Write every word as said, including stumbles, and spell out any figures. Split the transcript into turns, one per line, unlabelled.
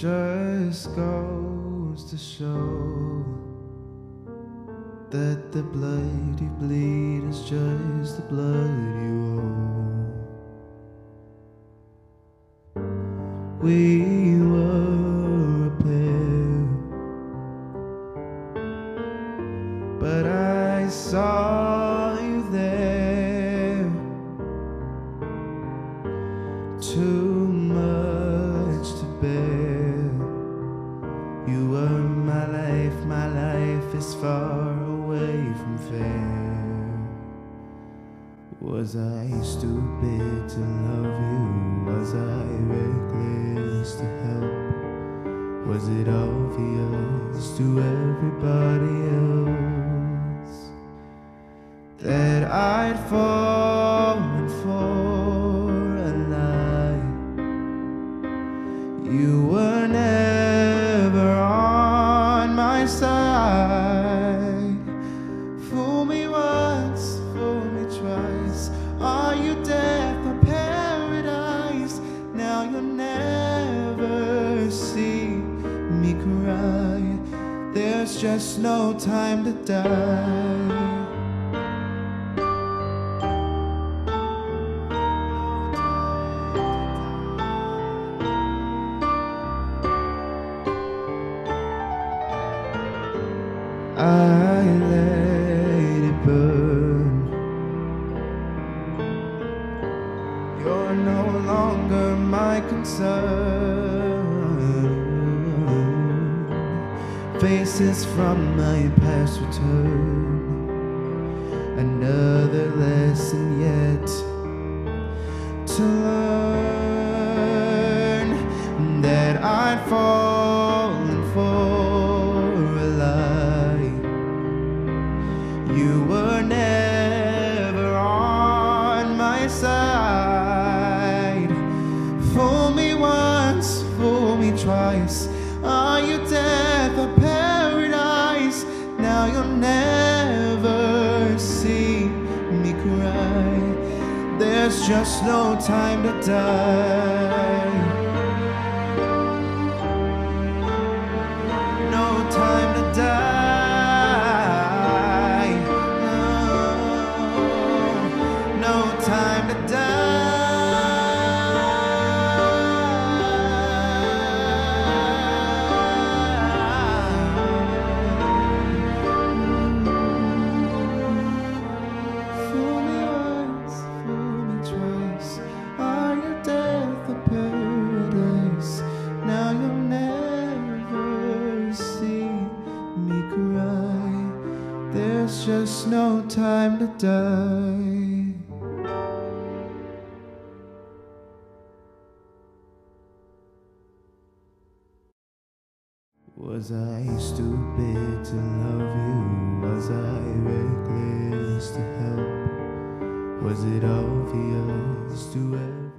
just goes to show that the blood you bleed is just the blood you owe. We were a pair, but I saw you there. Too much to bear. You were my life, my life is far away from fair. Was I stupid to love you? Was I reckless to help? Was it obvious to everybody else that I'd fallen for a lie? You were never on my side. Fool me once, fool me twice. Are you death or paradise? Now you'll never see me cry. There's just no time to die. I let it burn. You're no longer my concern. Faces from my past return. Another lesson yet to learn, that I'd fallen for a lie. You were never on my side. Fool me once, fool me twice. Are you death or paradise? Now you'll never see me cry. There's just no time to die. No time to die. Time to die. Fool me once, fool me twice. Are you death or paradise? Now you'll never see me cry. There's just no time to die. Was I stupid to love you? Was I reckless to help? Was it obvious to everyone?